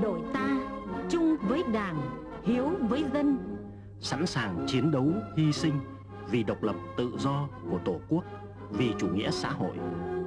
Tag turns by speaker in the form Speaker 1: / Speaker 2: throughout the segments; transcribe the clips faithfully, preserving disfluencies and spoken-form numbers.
Speaker 1: đội ta chung với Đảng, hiếu với dân,
Speaker 2: sẵn sàng chiến đấu hy sinh vì độc lập tự do của Tổ quốc, vì chủ nghĩa xã hội.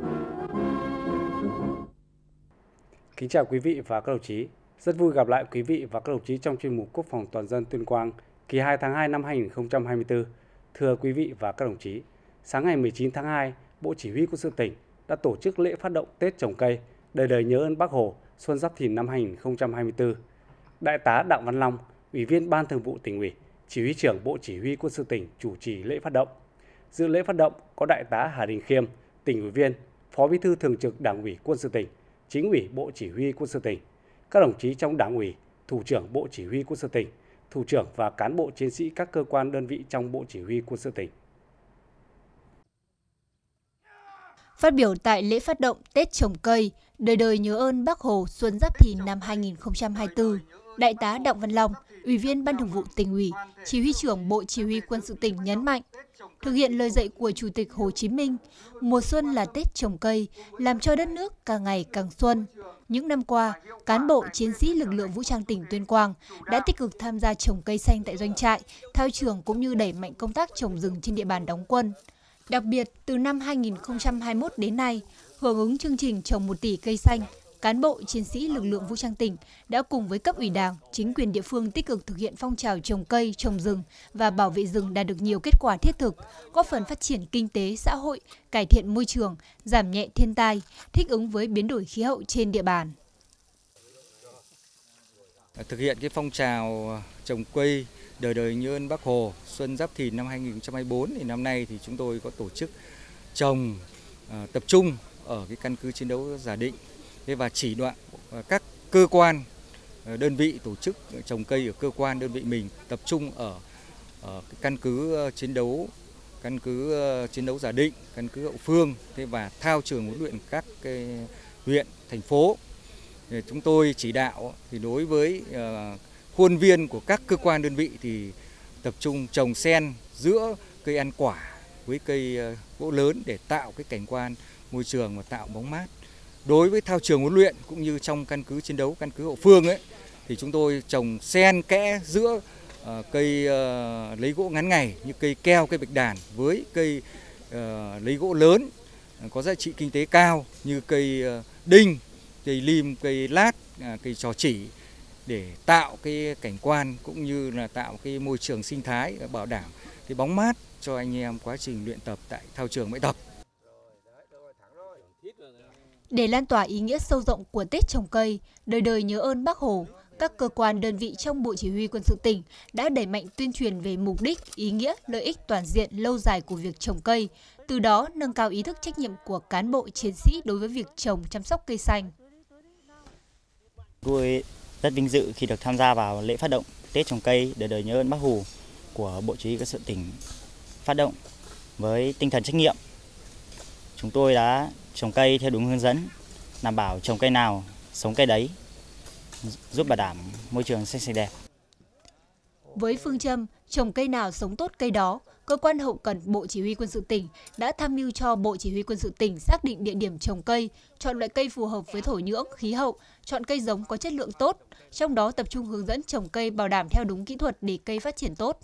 Speaker 3: Kính chào quý vị và các đồng chí. Rất vui gặp lại quý vị và các đồng chí trong chuyên mục Quốc phòng toàn dân Tuyên Quang kỳ hai tháng hai năm hai nghìn không trăm hai mươi tư. Thưa quý vị và các đồng chí, sáng ngày mười chín tháng hai, Bộ Chỉ huy Quân sự tỉnh đã tổ chức lễ phát động Tết trồng cây, đời đời nhớ ơn Bác Hồ, Xuân Giáp Thìn năm hai nghìn không trăm hai mươi tư. Đại tá Đặng Văn Long, Ủy viên Ban Thường vụ Tỉnh ủy, Chỉ huy trưởng Bộ Chỉ huy Quân sự tỉnh chủ trì lễ phát động. Dự lễ phát động có Đại tá Hà Đình Khiêm, Tỉnh ủy viên, Phó Bí thư Thường trực Đảng ủy Quân sự tỉnh, Chính ủy Bộ Chỉ huy Quân sự tỉnh, các đồng chí trong Đảng ủy, Thủ trưởng Bộ Chỉ huy Quân sự tỉnh, thủ trưởng và cán bộ chiến sĩ các cơ quan đơn vị trong Bộ Chỉ huy Quân sự tỉnh.
Speaker 4: Phát biểu tại lễ phát động Tết trồng cây, đời đời nhớ ơn Bác Hồ Xuân Giáp Thìn năm hai nghìn không trăm hai mươi tư, Đại tá Đặng Văn Long, Ủy viên Ban Thường vụ Tỉnh ủy, Chỉ huy trưởng Bộ Chỉ huy Quân sự tỉnh nhấn mạnh, thực hiện lời dạy của Chủ tịch Hồ Chí Minh, mùa xuân là Tết trồng cây, làm cho đất nước càng ngày càng xuân. Những năm qua, cán bộ, chiến sĩ lực lượng vũ trang tỉnh Tuyên Quang đã tích cực tham gia trồng cây xanh tại doanh trại, thao trường cũng như đẩy mạnh công tác trồng rừng trên địa bàn đóng quân. Đặc biệt, từ năm hai nghìn không trăm hai mươi mốt đến nay, hưởng ứng chương trình trồng một tỷ cây xanh, cán bộ, chiến sĩ lực lượng vũ trang tỉnh đã cùng với cấp ủy Đảng, chính quyền địa phương tích cực thực hiện phong trào trồng cây, trồng rừng và bảo vệ rừng đạt được nhiều kết quả thiết thực, góp phần phát triển kinh tế, xã hội, cải thiện môi trường, giảm nhẹ thiên tai, thích ứng với biến đổi khí hậu trên địa bàn.
Speaker 5: Thực hiện cái phong trào trồng cây đời đời nhớ ơn Bác Hồ Xuân Giáp Thìn năm hai nghìn không trăm hai mươi tư thì năm nay thì chúng tôi có tổ chức trồng uh, tập trung ở cái căn cứ chiến đấu Giả Định và chỉ đạo các cơ quan đơn vị tổ chức trồng cây ở cơ quan đơn vị mình tập trung ở, ở cái căn cứ chiến đấu căn cứ chiến đấu Giả Định, căn cứ Hậu Phương thế và thao trường huấn luyện các cái huyện thành phố. Thì chúng tôi chỉ đạo thì đối với uh, khuôn viên của các cơ quan đơn vị thì tập trung trồng xen giữa cây ăn quả với cây uh, gỗ lớn để tạo cái cảnh quan môi trường và tạo bóng mát. Đối với thao trường huấn luyện cũng như trong căn cứ chiến đấu, căn cứ Hậu Phương ấy thì chúng tôi trồng xen kẽ giữa uh, cây uh, lấy gỗ ngắn ngày như cây keo, cây bạch đàn với cây uh, lấy gỗ lớn uh, có giá trị kinh tế cao như cây uh, đinh, cây lim, cây lát, uh, cây trò chỉ để tạo cái cảnh quan cũng như là tạo cái môi trường sinh thái bảo đảm cái bóng mát cho anh em quá trình luyện tập tại thao trường bãi tập.
Speaker 4: Để lan tỏa ý nghĩa sâu rộng của Tết trồng cây, đời đời nhớ ơn Bác Hồ, các cơ quan đơn vị trong Bộ Chỉ huy Quân sự tỉnh đã đẩy mạnh tuyên truyền về mục đích, ý nghĩa, lợi ích toàn diện lâu dài của việc trồng cây, từ đó nâng cao ý thức trách nhiệm của cán bộ chiến sĩ đối với việc trồng chăm sóc cây xanh.
Speaker 6: Tôi rất vinh dự khi được tham gia vào lễ phát động Tết trồng cây đời đời nhớ ơn Bác Hồ của Bộ Chỉ huy Quân sự tỉnh phát động với tinh thần trách nhiệm. Chúng tôi đã trồng cây theo đúng hướng dẫn, đảm bảo trồng cây nào sống cây đấy, giúp bảo đảm môi trường xanh sạch đẹp.
Speaker 4: Với phương châm trồng cây nào sống tốt cây đó, cơ quan hậu cần Bộ Chỉ huy Quân sự tỉnh đã tham mưu cho Bộ Chỉ huy Quân sự tỉnh xác định địa điểm trồng cây, chọn loại cây phù hợp với thổ nhưỡng, khí hậu, chọn cây giống có chất lượng tốt, trong đó tập trung hướng dẫn trồng cây bảo đảm theo đúng kỹ thuật để cây phát triển tốt.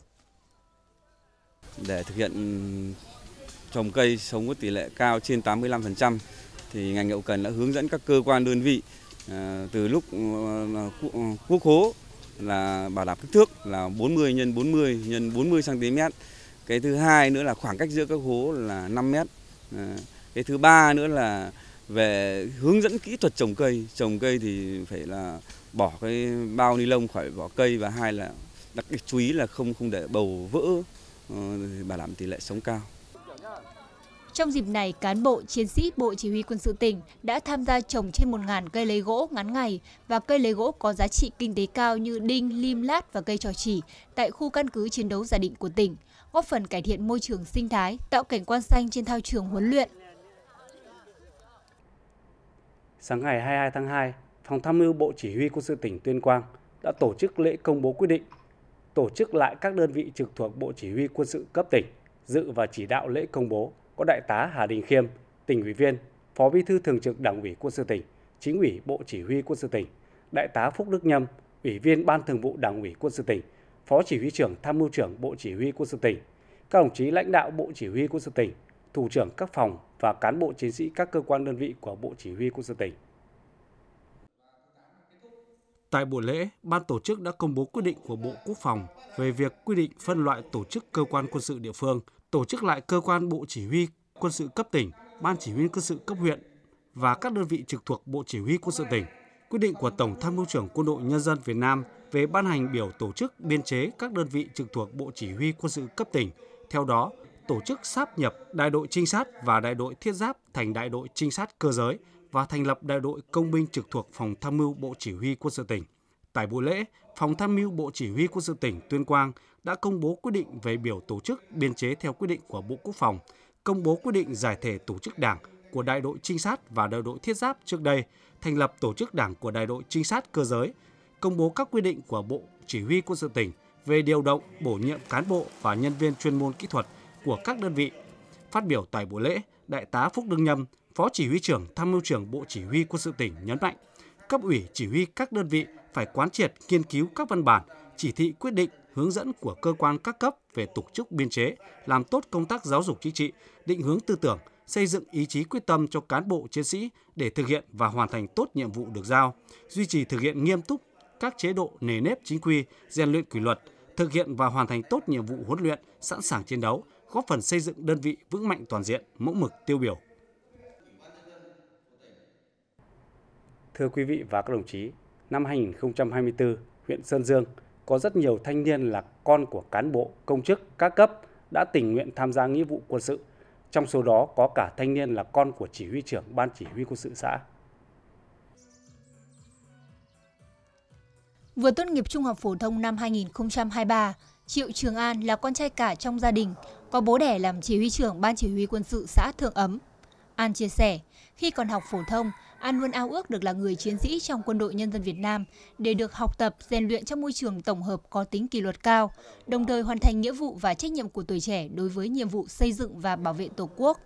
Speaker 7: Để thực hiện trồng cây sống với tỷ lệ cao trên tám mươi lăm phần trăm thì ngành hậu cần đã hướng dẫn các cơ quan đơn vị từ lúc quốc khố là bảo đảm kích thước là bốn mươi nhân bốn mươi nhân bốn mươi xăng ti mét. Cái thứ hai nữa là khoảng cách giữa các hố là năm mét. Cái thứ ba nữa là về hướng dẫn kỹ thuật trồng cây. Trồng cây thì phải là bỏ cái bao ni lông khỏi vỏ cây, và hai là đặc biệt chú ý là không không để bầu vỡ, bảo đảm tỷ lệ sống cao.
Speaker 4: Trong dịp này, cán bộ, chiến sĩ Bộ Chỉ huy Quân sự tỉnh đã tham gia trồng trên một nghìn cây lấy gỗ ngắn ngày và cây lấy gỗ có giá trị kinh tế cao như đinh, lim, lát và cây trò chỉ tại khu căn cứ chiến đấu Giả Định của tỉnh, góp phần cải thiện môi trường sinh thái, tạo cảnh quan xanh trên thao trường huấn luyện.
Speaker 3: Sáng ngày hai mươi hai tháng hai, Phòng Tham mưu Bộ Chỉ huy Quân sự tỉnh Tuyên Quang đã tổ chức lễ công bố quyết định, tổ chức lại các đơn vị trực thuộc Bộ Chỉ huy Quân sự cấp tỉnh, dự và chỉ đạo lễ công bố có Đại tá Hà Đình Khiêm, Tỉnh ủy viên, Phó Bí thư Thường trực Đảng ủy Quân sự tỉnh, Chính ủy Bộ Chỉ huy Quân sự tỉnh, Đại tá Phúc Đức Nhâm, Ủy viên Ban Thường vụ Đảng ủy Quân sự tỉnh, Phó Chỉ huy trưởng Tham mưu trưởng Bộ Chỉ huy Quân sự tỉnh, các đồng chí lãnh đạo Bộ Chỉ huy Quân sự tỉnh, thủ trưởng các phòng và cán bộ chiến sĩ các cơ quan đơn vị của Bộ Chỉ huy Quân sự tỉnh. Tại buổi lễ, ban tổ chức đã công bố quyết định của Bộ Quốc phòng về việc quy định phân loại tổ chức cơ quan quân sự địa phương, tổ chức lại cơ quan Bộ Chỉ huy Quân sự cấp tỉnh, Ban Chỉ huy Quân sự cấp huyện và các đơn vị trực thuộc Bộ Chỉ huy Quân sự tỉnh. Quyết định của Tổng Tham mưu trưởng Quân đội Nhân dân Việt Nam về ban hành biểu tổ chức biên chế các đơn vị trực thuộc Bộ Chỉ huy Quân sự cấp tỉnh. Theo đó, tổ chức sáp nhập đại đội trinh sát và đại đội thiết giáp thành đại đội trinh sát cơ giới và thành lập đại đội công binh trực thuộc Phòng Tham mưu Bộ Chỉ huy Quân sự tỉnh. Tại buổi lễ, Phòng Tham mưu Bộ Chỉ huy Quân sự tỉnh Tuyên Quang đã công bố quyết định về biểu tổ chức biên chế theo quyết định của Bộ Quốc phòng, công bố quyết định giải thể tổ chức đảng của đại đội trinh sát và đại đội thiết giáp trước đây, thành lập tổ chức đảng của đại đội trinh sát cơ giới, công bố các quy định của Bộ Chỉ huy Quân sự tỉnh về điều động, bổ nhiệm cán bộ và nhân viên chuyên môn kỹ thuật của các đơn vị. Phát biểu tại buổi lễ, Đại tá Phúc Đức Nhâm, Phó Chỉ huy trưởng Tham mưu trưởng Bộ Chỉ huy Quân sự tỉnh nhấn mạnh, cấp ủy chỉ huy các đơn vị phải quán triệt nghiên cứu các văn bản, chỉ thị quyết định, hướng dẫn của cơ quan các cấp về tổ chức biên chế, làm tốt công tác giáo dục chính trị, định hướng tư tưởng, xây dựng ý chí quyết tâm cho cán bộ chiến sĩ để thực hiện và hoàn thành tốt nhiệm vụ được giao, duy trì thực hiện nghiêm túc các chế độ nề nếp chính quy, rèn luyện kỷ luật, thực hiện và hoàn thành tốt nhiệm vụ huấn luyện, sẵn sàng chiến đấu, góp phần xây dựng đơn vị vững mạnh toàn diện, mẫu mực tiêu biểu. Thưa quý vị và các đồng chí, năm hai nghìn không trăm hai mươi tư, huyện Sơn Dương có rất nhiều thanh niên là con của cán bộ, công chức các cấp đã tình nguyện tham gia nghĩa vụ quân sự. Trong số đó có cả thanh niên là con của chỉ huy trưởng Ban Chỉ huy Quân sự xã.
Speaker 4: Vừa tốt nghiệp trung học phổ thông năm hai nghìn không trăm hai mươi ba, Triệu Trường An là con trai cả trong gia đình, có bố đẻ làm chỉ huy trưởng Ban Chỉ huy Quân sự xã Thượng Ấm. An chia sẻ, khi còn học phổ thông, An luôn ao ước được là người chiến sĩ trong Quân đội Nhân dân Việt Nam để được học tập, rèn luyện trong môi trường tổng hợp có tính kỷ luật cao, đồng thời hoàn thành nghĩa vụ và trách nhiệm của tuổi trẻ đối với nhiệm vụ xây dựng và bảo vệ Tổ quốc.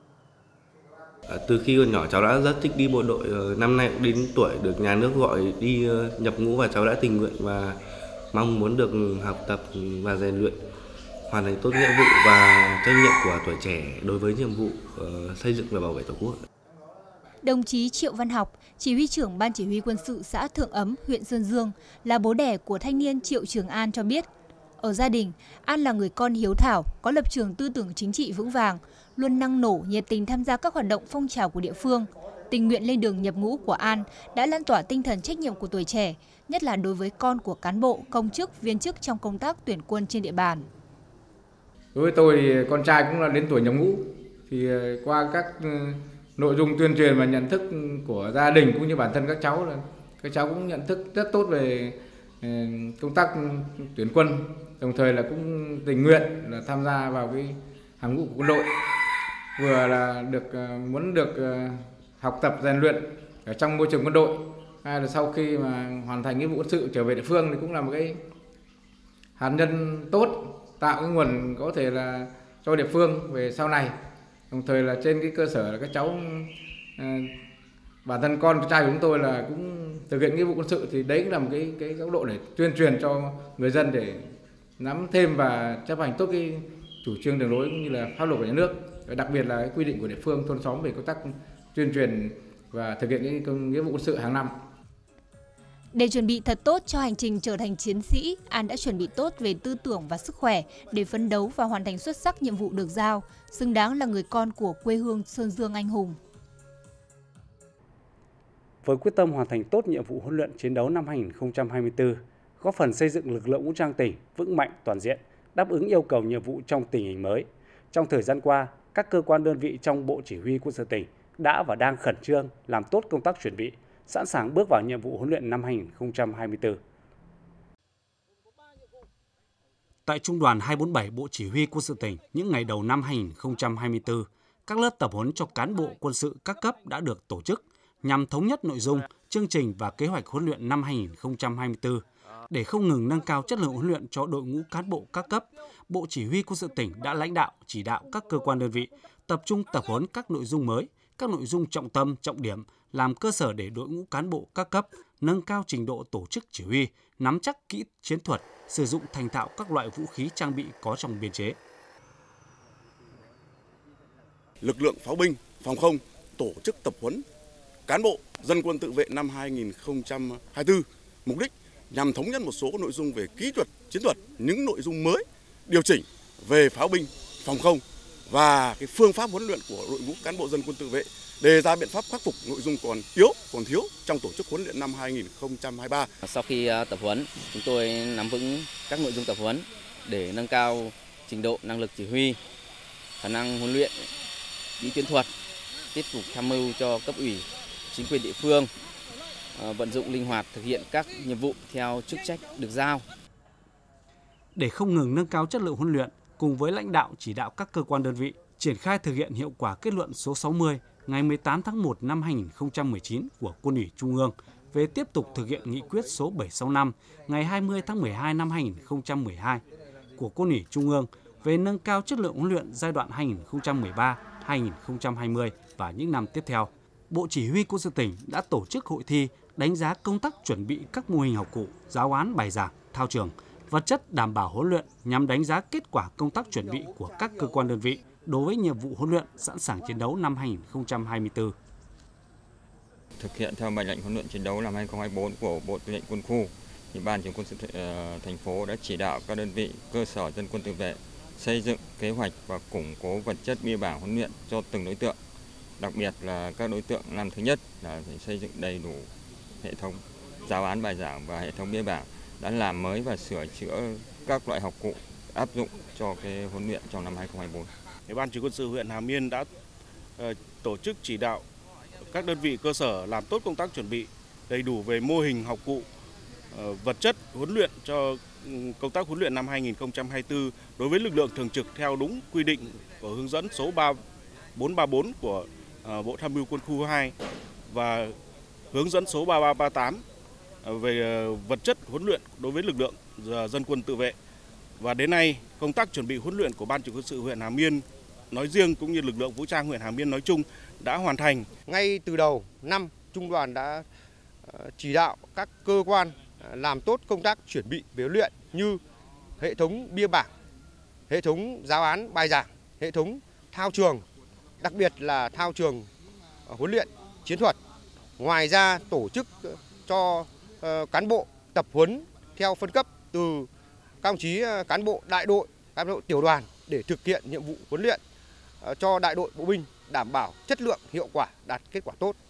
Speaker 8: Từ khi còn nhỏ cháu đã rất thích đi bộ đội, năm nay cũng đến tuổi được nhà nước gọi đi nhập ngũ và cháu đã tình nguyện và mong muốn được học tập và rèn luyện, hoàn thành tốt nhiệm vụ và trách nhiệm của tuổi trẻ đối với nhiệm vụ xây dựng và bảo vệ Tổ quốc.
Speaker 4: Đồng chí Triệu Văn Học, chỉ huy trưởng Ban Chỉ huy Quân sự xã Thượng Ấm, huyện Sơn Dương, là bố đẻ của thanh niên Triệu Trường An cho biết, ở gia đình, An là người con hiếu thảo, có lập trường tư tưởng chính trị vững vàng, luôn năng nổ, nhiệt tình tham gia các hoạt động phong trào của địa phương. Tình nguyện lên đường nhập ngũ của An đã lan tỏa tinh thần trách nhiệm của tuổi trẻ, nhất là đối với con của cán bộ, công chức, viên chức trong công tác tuyển quân trên địa bàn.
Speaker 9: Đối với tôi thì con trai cũng là đến tuổi nhập ngũ, thì qua các nội dung tuyên truyền và nhận thức của gia đình cũng như bản thân các cháu là các cháu cũng nhận thức rất tốt về công tác tuyển quân, đồng thời là cũng tình nguyện là tham gia vào cái hàng ngũ của quân đội, vừa là được muốn được học tập rèn luyện ở trong môi trường quân đội, hay là sau khi mà hoàn thành nghĩa vụ quân sự trở về địa phương thì cũng là một cái hạt nhân tốt, tạo cái nguồn có thể là cho địa phương về sau này. Đồng thời là trên cái cơ sở là các cháu, bản thân con trai của chúng tôi là cũng thực hiện nghĩa vụ quân sự, thì đấy cũng là một cái cái góc độ để tuyên truyền cho người dân để nắm thêm và chấp hành tốt cái chủ trương đường lối cũng như là pháp luật của nhà nước, đặc biệt là cái quy định của địa phương thôn xóm về công tác tuyên truyền và thực hiện cái nghĩa vụ quân sự hàng năm.
Speaker 4: Để chuẩn bị thật tốt cho hành trình trở thành chiến sĩ, An đã chuẩn bị tốt về tư tưởng và sức khỏe để phấn đấu và hoàn thành xuất sắc nhiệm vụ được giao, xứng đáng là người con của quê hương Sơn Dương anh hùng.
Speaker 3: Với quyết tâm hoàn thành tốt nhiệm vụ huấn luyện chiến đấu năm hai nghìn không trăm hai mươi tư, góp phần xây dựng lực lượng vũ trang tỉnh vững mạnh toàn diện, đáp ứng yêu cầu nhiệm vụ trong tình hình mới. Trong thời gian qua, các cơ quan đơn vị trong Bộ Chỉ huy Quân sự tỉnh đã và đang khẩn trương làm tốt công tác chuẩn bị, sẵn sàng bước vào nhiệm vụ huấn luyện năm hai nghìn không trăm hai mươi tư. Tại Trung đoàn hai bốn bảy Bộ Chỉ huy Quân sự tỉnh, những ngày đầu năm hai nghìn không trăm hai mươi tư, các lớp tập huấn cho cán bộ quân sự các cấp đã được tổ chức nhằm thống nhất nội dung, chương trình và kế hoạch huấn luyện năm hai nghìn không trăm hai mươi tư. Để không ngừng nâng cao chất lượng huấn luyện cho đội ngũ cán bộ các cấp, Bộ Chỉ huy Quân sự tỉnh đã lãnh đạo, chỉ đạo các cơ quan đơn vị tập trung tập huấn các nội dung mới, các nội dung trọng tâm, trọng điểm làm cơ sở để đội ngũ cán bộ các cấp nâng cao trình độ tổ chức chỉ huy, nắm chắc kỹ chiến thuật, sử dụng thành thạo các loại vũ khí trang bị có trong biên chế.
Speaker 10: Lực lượng pháo binh, phòng không tổ chức tập huấn cán bộ dân quân tự vệ năm hai nghìn không trăm hai mươi tư, mục đích nhằm thống nhất một số nội dung về kỹ thuật, chiến thuật, những nội dung mới, điều chỉnh về pháo binh, phòng không và cái phương pháp huấn luyện của đội ngũ cán bộ dân quân tự vệ, đề ra biện pháp khắc phục nội dung còn yếu, còn thiếu trong tổ chức huấn luyện năm hai nghìn không trăm hai mươi ba.
Speaker 11: Sau khi tập huấn, chúng tôi nắm vững các nội dung tập huấn để nâng cao trình độ năng lực chỉ huy, khả năng huấn luyện, kỹ chiến thuật, tiếp tục tham mưu cho cấp ủy, chính quyền địa phương vận dụng linh hoạt thực hiện các nhiệm vụ theo chức trách được giao.
Speaker 3: Để không ngừng nâng cao chất lượng huấn luyện, cùng với lãnh đạo chỉ đạo các cơ quan đơn vị triển khai thực hiện hiệu quả kết luận số sáu mươi ngày mười tám tháng một năm hai nghìn không trăm mười chín của Quân ủy Trung ương về tiếp tục thực hiện nghị quyết số bảy trăm sáu mươi lăm ngày hai mươi tháng mười hai năm hai nghìn không trăm mười hai của Quân ủy Trung ương về nâng cao chất lượng huấn luyện giai đoạn hai nghìn không trăm mười ba đến hai nghìn không trăm hai mươi và những năm tiếp theo. Bộ Chỉ huy Quân sự tỉnh đã tổ chức hội thi đánh giá công tác chuẩn bị các mô hình học cụ, giáo án bài giảng, thao trường, vật chất đảm bảo huấn luyện nhằm đánh giá kết quả công tác chuẩn bị của các cơ quan đơn vị đối với nhiệm vụ huấn luyện sẵn sàng chiến đấu năm hai nghìn không trăm hai mươi tư.
Speaker 12: Thực hiện theo mệnh lệnh huấn luyện chiến đấu năm hai nghìn không trăm hai mươi tư của Bộ Tư lệnh Quân khu, thì Ban Chỉ huy Quân sự thành phố đã chỉ đạo các đơn vị cơ sở dân quân tự vệ xây dựng kế hoạch và củng cố vật chất biên bản huấn luyện cho từng đối tượng. Đặc biệt là các đối tượng năm thứ nhất là phải xây dựng đầy đủ hệ thống giáo án bài giảng và hệ thống biên bản, đã làm mới và sửa chữa các loại học cụ áp dụng cho cái huấn luyện trong năm hai nghìn không trăm hai mươi tư.
Speaker 13: Ban Chỉ huy Quân sự huyện Hà Miên đã uh, tổ chức chỉ đạo các đơn vị cơ sở làm tốt công tác chuẩn bị đầy đủ về mô hình học cụ, uh, vật chất huấn luyện cho công tác huấn luyện năm hai nghìn không trăm hai mươi tư đối với lực lượng thường trực theo đúng quy định của hướng dẫn số ba bốn ba bốn của uh, Bộ Tham mưu Quân khu hai và hướng dẫn số ba ba ba tám về vật chất huấn luyện đối với lực lượng dân quân tự vệ. Và đến nay, công tác chuẩn bị huấn luyện của Ban Chỉ huy Quân sự huyện Hà Miên nói riêng cũng như lực lượng vũ trang huyện Hà Miên nói chung đã hoàn thành.
Speaker 14: Ngay từ đầu năm, Trung đoàn đã chỉ đạo các cơ quan làm tốt công tác chuẩn bị về huấn luyện như hệ thống biên bản, hệ thống giáo án bài giảng, hệ thống thao trường, đặc biệt là thao trường huấn luyện chiến thuật. Ngoài ra tổ chức cho cán bộ tập huấn theo phân cấp từ các đồng chí cán bộ đại đội, cán bộ tiểu đoàn để thực hiện nhiệm vụ huấn luyện cho đại đội bộ binh, đảm bảo chất lượng, hiệu quả, đạt kết quả tốt.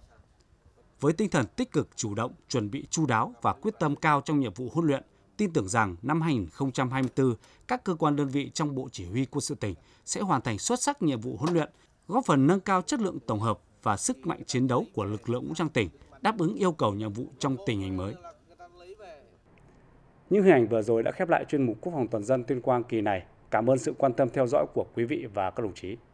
Speaker 3: Với tinh thần tích cực, chủ động, chuẩn bị chu đáo và quyết tâm cao trong nhiệm vụ huấn luyện, tin tưởng rằng năm hai nghìn không trăm hai mươi tư, các cơ quan đơn vị trong Bộ Chỉ huy Quân sự tỉnh sẽ hoàn thành xuất sắc nhiệm vụ huấn luyện, góp phần nâng cao chất lượng tổng hợp và sức mạnh chiến đấu của lực lượng vũ trang tỉnh, đáp ứng yêu cầu nhiệm vụ trong tình hình mới. Những hình ảnh vừa rồi đã khép lại chuyên mục Quốc phòng toàn dân Tuyên Quang kỳ này. Cảm ơn sự quan tâm theo dõi của quý vị và các đồng chí.